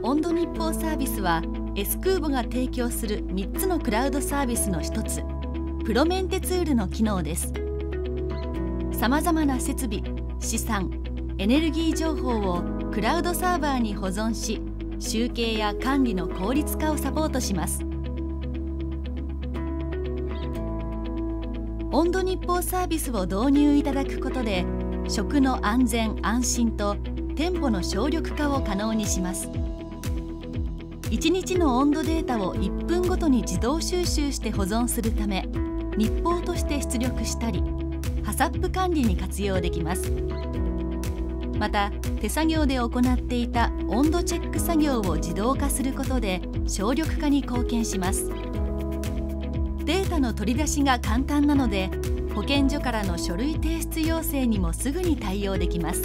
温度日報サービスは S 空母が提供する3つのクラウドサービスの一つ、プロメンテツールの機能です。さまざまな設備、資産、エネルギー情報をクラウドサーバーに保存し、集計や管理の効率化をサポートします。温度日報サービスを導入いただくことで、食の安全・安心と店舗の省力化を可能にします。1日の温度データを1分ごとに自動収集して保存するため、日報として出力したり、ハサップ管理に活用できます。また、手作業で行っていた温度チェック作業を自動化することで省力化に貢献します。データの取り出しが簡単なので、保健所からの書類提出要請にもすぐに対応できます。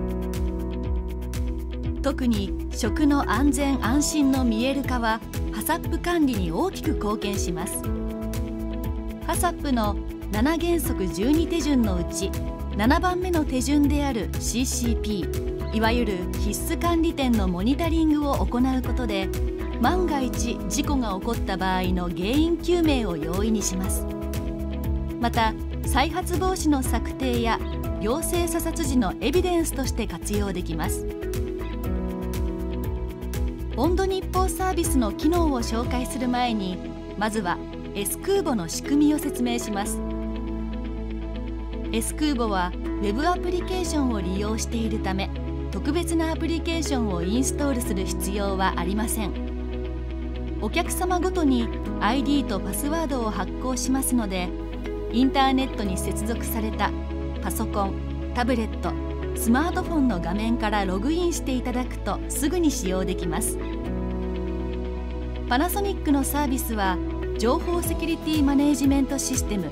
特に食の安全・安心の見える化はハサップ管理に大きく貢献します。ハサップの7原則12手順のうち7番目の手順である CCP、 いわゆる必須管理点のモニタリングを行うことで、万が一事故が起こった場合の原因究明を容易にします。また、再発防止の策定や行政査察時のエビデンスとして活用できます。温度日報サービスの機能を紹介する前に、まずは S 空母の仕組みを説明します。S 空母は Web アプリケーションを利用しているため、特別なアプリケーションをインストールする必要はありません。お客様ごとに ID とパスワードを発行しますので、インターネットに接続されたパソコン、タブレット、スマートフォンの画面からログインしていただくとすぐに使用できます。パナソニックのサービスは情報セキュリティマネージメントシステム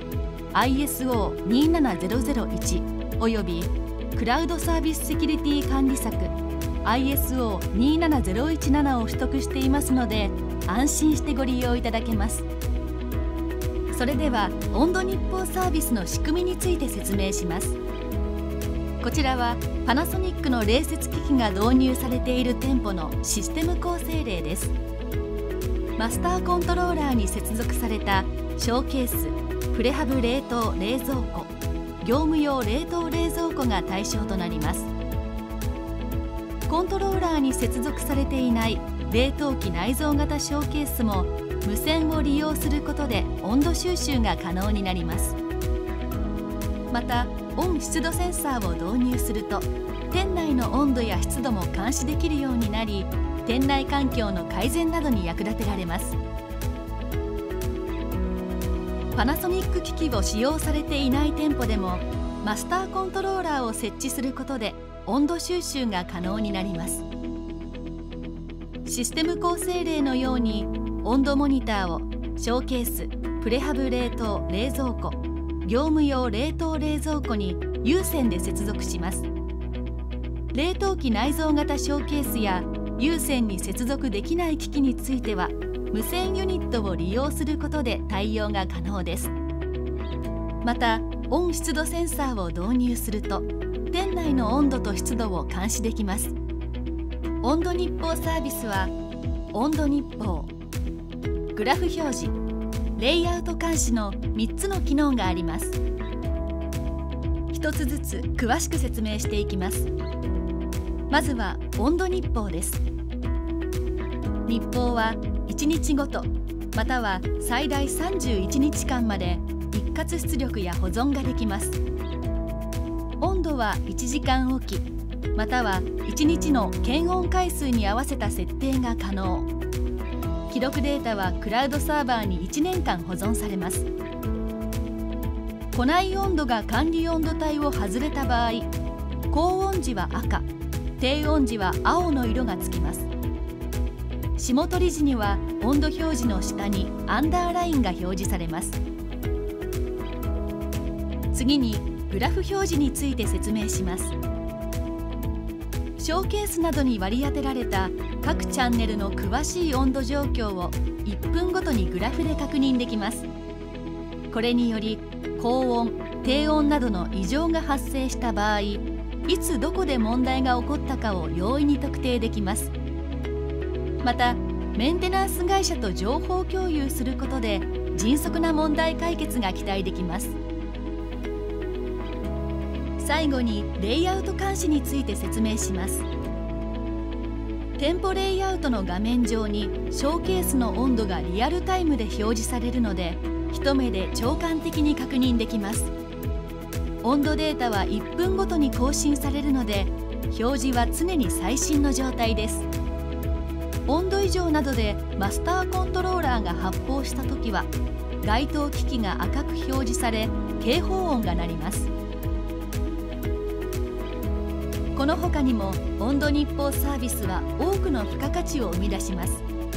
ISO27001 およびクラウドサービスセキュリティ管理策 ISO27017 を取得していますので、安心してご利用いただけます。それでは温度日報サービスの仕組みについて説明します。こちらはパナソニックの冷雪機器が導入されている店舗のシステム構成例です。マスターコントローラーに接続されたショーケース、プレハブ冷凍冷蔵庫、業務用冷凍冷蔵庫が対象となります。コントローラーに接続されていない冷凍機内蔵型ショーケースも無線を利用することで温度収集が可能になります。また、温湿度センサーを導入すると、店内の温度や湿度も監視できるようになり、店内環境の改善などに役立てられます。パナソニック機器を使用されていない店舗でも、マスターコントローラーを設置することで温度収集が可能になります。システム構成例のように、温度モニターをショーケース、プレハブ冷凍冷蔵庫、業務用冷凍冷蔵庫に有線で接続します。冷凍機内蔵型ショーケースや有線に接続できない機器については、無線ユニットを利用することで対応が可能です。また、温湿度センサーを導入すると、店内の温度と湿度を監視できます。温度日報サービスは、温度日報、グラフ表示、レイアウト監視の3つの機能があります。一つずつ詳しく説明していきます。まずは温度日報です。日報は1日ごと、または最大31日間まで一括出力や保存ができます。温度は1時間おき、または1日の検温回数に合わせた設定が可能。記録データはクラウドサーバーに1年間保存されます。庫内温度が管理温度帯を外れた場合、高温時は赤、低温時は青の色がつきます。霜取り時には温度表示の下にアンダーラインが表示されます。次にグラフ表示について説明します。ショーケースなどに割り当てられた各チャンネルの詳しい温度状況を1分ごとにグラフで確認できます。これにより高温、低温などの異常が発生した場合、いつどこで問題が起こったかを容易に特定できます。 またメンテナンス会社と情報共有することで迅速な問題解決が期待できます。最後にレイアウト監視について説明します。店舗レイアウトの画面上にショーケースの温度がリアルタイムで表示されるので、一目で直感的に確認できます。温度データは1分ごとに更新されるので、表示は常に最新の状態です。温度異常などでマスターコントローラーが発報したときは、該当機器が赤く表示され、警報音が鳴ります。この他にも温度日報サービスは多くの付加価値を生み出します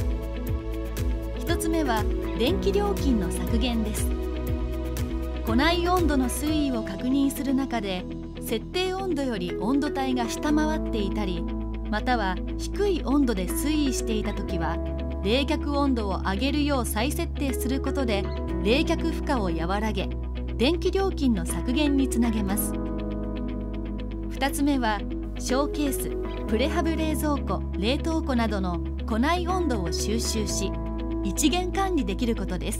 。1つ目は電気料金の削減です。庫内温度の推移を確認する中で、設定温度より温度帯が下回っていたり、または低い温度で推移していたときは、冷却温度を上げるよう再設定することで冷却負荷を和らげ、電気料金の削減につなげます。2つ目はショーケース、プレハブ冷蔵庫、冷凍庫などの庫内温度を収集し、一元管理できることです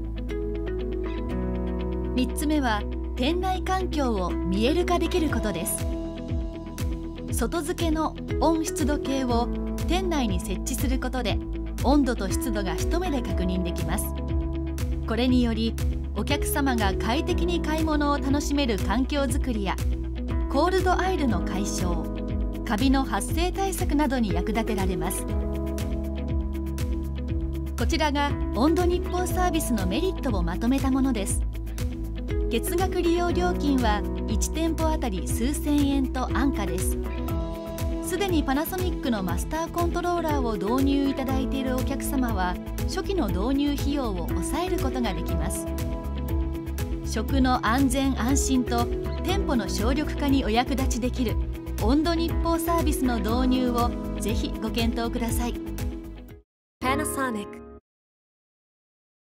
。3つ目は店内環境を見える化できることです。外付けの温湿度計を店内に設置することで、温度と湿度が一目で確認できます。これによりお客様が快適に買い物を楽しめる環境づくりや、コールドアイルの解消、カビの発生対策などに役立てられます。こちらが温度日報サービスのメリットをまとめたものです。月額利用料金は1店舗あたり数千円と安価です。すでにパナソニックのマスターコントローラーを導入いただいているお客様は、初期の導入費用を抑えることができます。食の安全安心と店舗の省力化にお役立ちできる温度日報サービスの導入をぜひご検討ください。 Panasonic